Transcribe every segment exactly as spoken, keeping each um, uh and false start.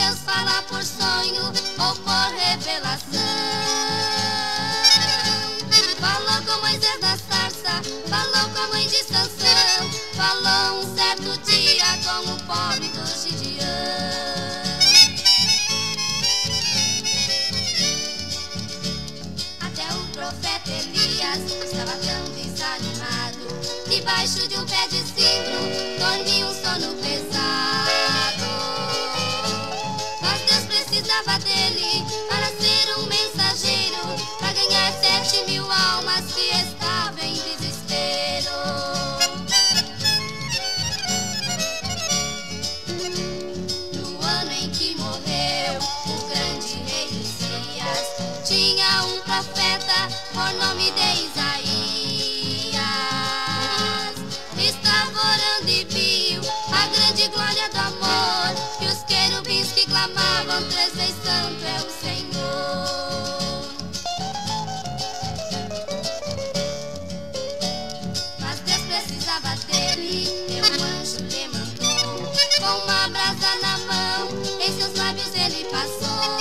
Deus fala por sonho ou por revelação. Falou com Moisés na sarça, falou com a mãe de Sansão, falou um certo dia com o pobre do Gideão. Até o profeta Elias estava tão desanimado, debaixo de um pé de cedro dormia um sono pesado. Mas Deus precisava dele para ser um mensageiro, para ganhar sete mil almas que estavam em desespero. No ano em que morreu o grande rei Uzias, tinha um profeta por nome de Isaías. Estava orando e viu a grande glória do amor, e os querubins que clamavam três vezes: santo é o Senhor. Mas Deus precisava dele, e um anjo lhe mandou, com uma brasa na mão, em seus lábios ele passou,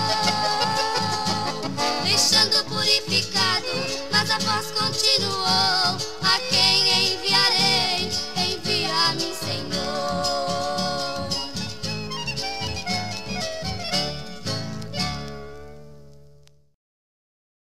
deixando purificado, mas a voz continuou: